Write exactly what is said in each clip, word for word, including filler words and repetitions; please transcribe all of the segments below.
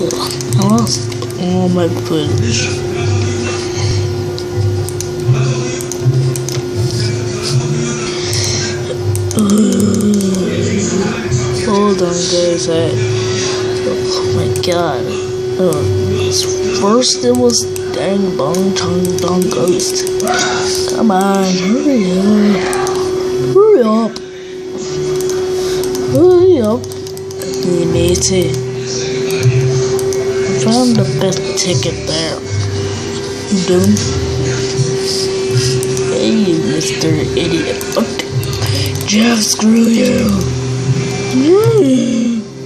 I lost all my footage. Hold on, guys. I, oh my god. Uh, first it was dang bone tongue dong ghost. Come on, hurry up. Hurry up. Hurry up. You need to. I found the best ticket there. Doom. Hey, Mister Idiot. Okay. Jeff, screw you. Mm.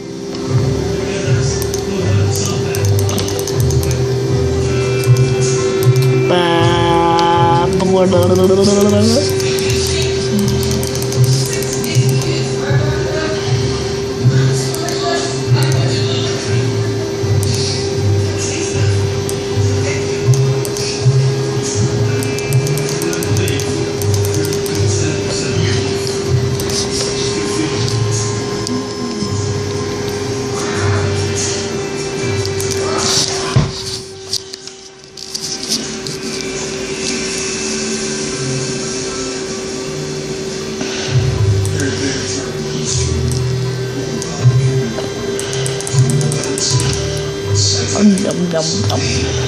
Num num num num.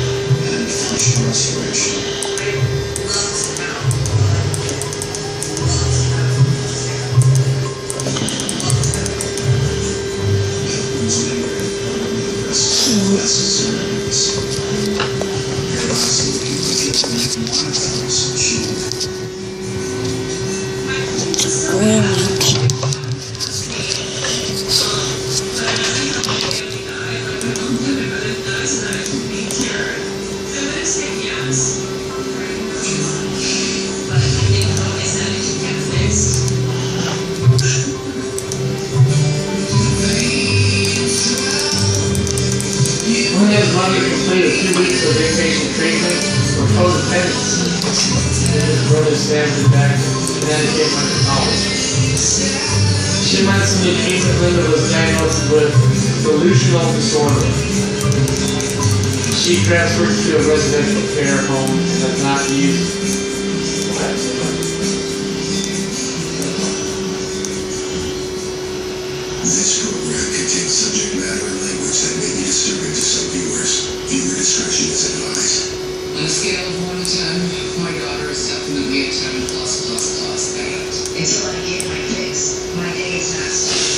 Money completed two weeks of inpatient treatment for codependence. His brother stabbed her back in Connecticut went to college. She mentally treatment limit was diagnosed with delusional disorder. She transferred to a residential care home that's not used. This program contains subject matter and language that may be disturbing to some viewers. Viewer discretion is advised. On a scale of one to ten, my daughter is definitely a ten plus plus plus bad. Until I get my fix, my day is not started.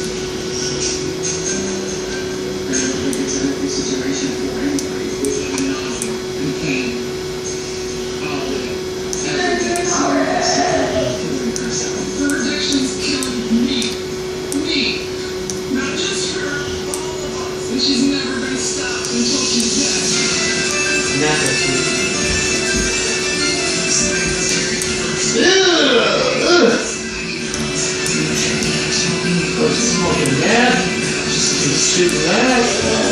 I don't think it's a happy situation for anybody who's living in hunger and pain. All day, every day, someone has to killing herself. Her addiction's killing me. Me. Not just her, all of us. And she's never gonna stop until she's dead. Never. What's smoking meth? She's shooting that.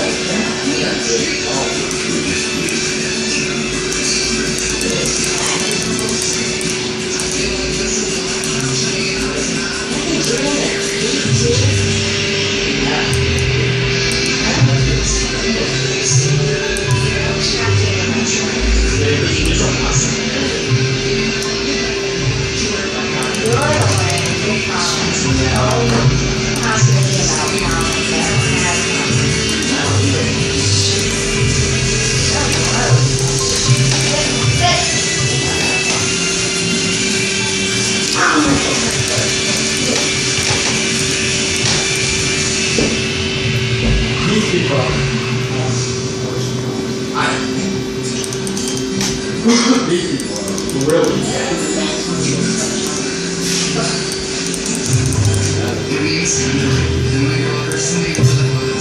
These people are These people are really bad. And my daughter's name was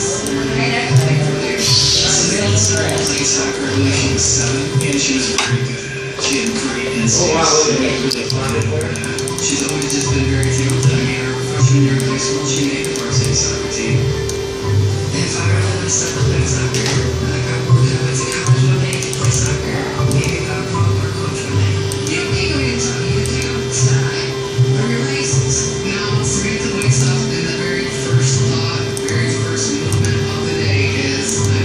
played soccer when she was seven, and she was very good at it. She had great instincts. Oh wow, look at that. She's always just been very talented. I mean, her freshman year of high school, she made the varsity soccer team. And if I ever had to start playing soccer, like I would have went to college one day to play soccer, maybe got a pro or coach one day. You don't need to go to you can take off the side. Or your laces. Now, forget the white stuff, and the very first thought, very first movement of the day is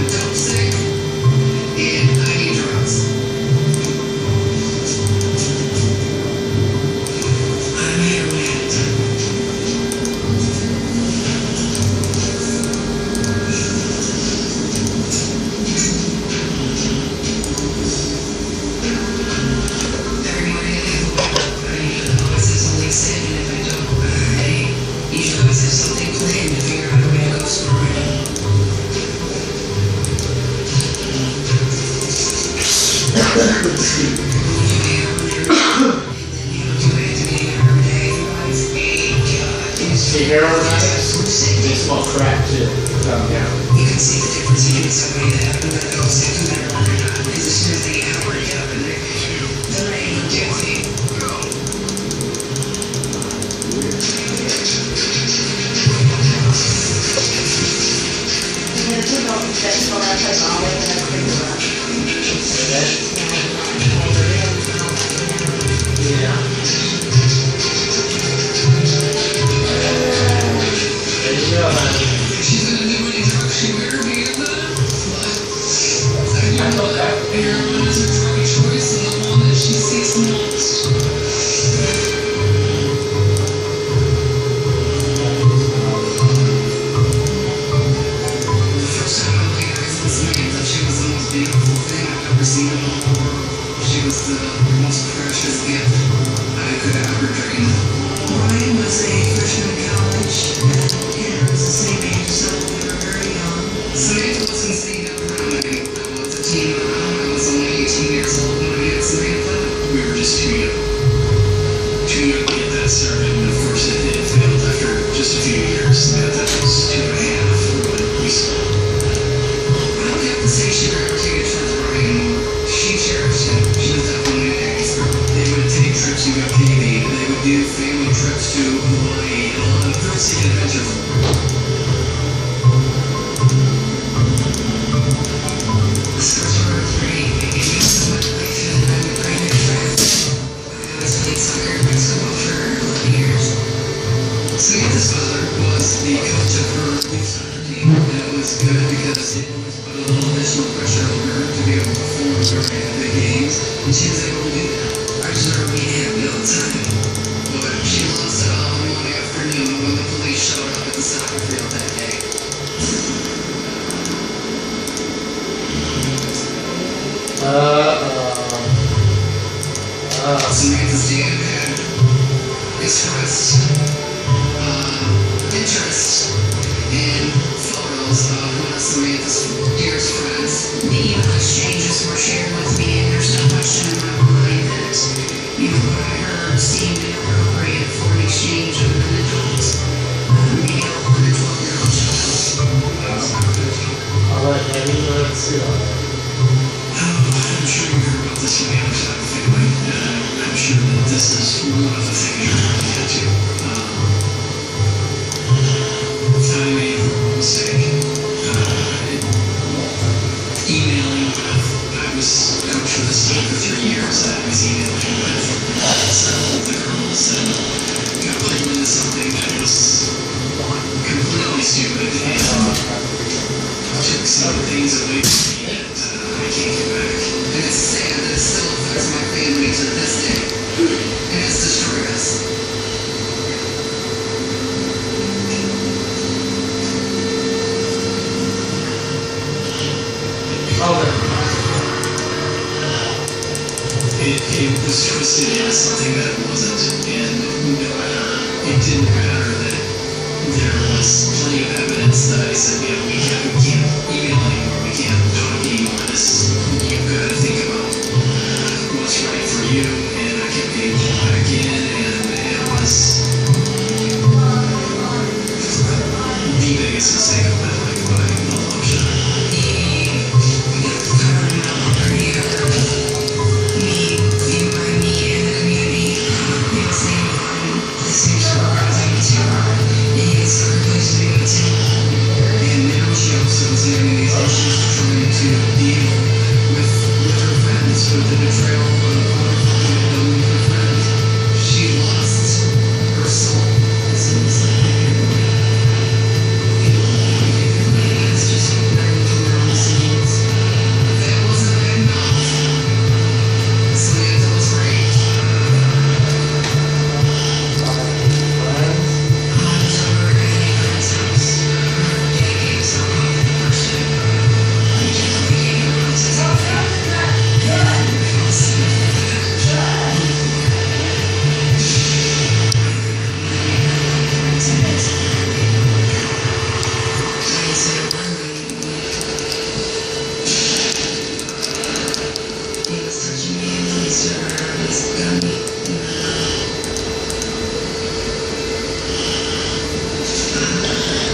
See, heroin addicts, they smoke crack too. Oh, yeah. You can see the difference between somebody that had a medical symptom and one or not. Because as soon as they get worked up and they're they're ready to do things. Yeah. There you go, man. She's gonna do any drugs she better be in that. But I know that heroin is her drug of choice and the one that she sees the most. The first time I laid eyes on Samantha, she was the most beautiful thing I've ever seen in the whole world. She was the most precious gift I could ever dream. Ryan was a freshman in college, and Hannah was the same age, so we were very young. Samantha was insane down around me. I was a teen mom. I was only eighteen years old when I met Samantha. We were just too young. Too young to get that started, and of course it, it failed after just a few years. Samantha was two and a half when we split. I don't have to say she gravitated towards Ryan more. She cherished him. She was definitely an daddy's girl. They would take trips to go caving. They would do family trips to Hawaii. A lot of thrill-seeking adventures. The stars were pretty. They gave me so much life and I would bring it back. I was playing soccer and basketball for eleven years. Samantha's father was the coach of her youth soccer team. And it was good because it always put a little additional pressure on her to be able to perform during the games. And she was able to do that. I just remember being happy all the time. But she lost it all in one afternoon when the police showed up at the soccer field that day. Uh-oh. Uh, Samantha's dad had expressed uh, interest in photos of one of Samantha's dearest friends. The email exchanges were shared with me, and there's no question in my mind that, you know, what I heard seemed inappropriate for an exchange of an adult, uh, maybe a eleven or twelve year old child. I'll let Eddie know it's too. I'm sure you heard about this from the other side of the family. Uh, I'm sure that this is one of the things you're trying to get to. Um, I made a mistake. Uh, emailing with, I was coach for this team for three years. I was emailing with several of the girls and got pulled into something that was completely stupid and took some things away from me that uh, I can't get back. And it's sad that it still affects my family to this day. And it's destroyed us. It, it was twisted into something that it wasn't. And no matter, it didn't matter that there was plenty of evidence that I said, you know, we can't, we can't email anymore, we can't talk anymore. This, you've got to think about what's right for you. And I kept getting pulled back in, and it was the biggest mistake of my life by a long shot. And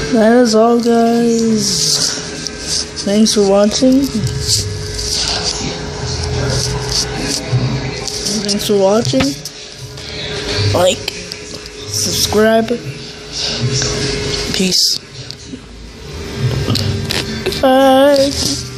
that is all, guys. Thanks for watching. Thanks for watching. Like, subscribe. Peace. Bye.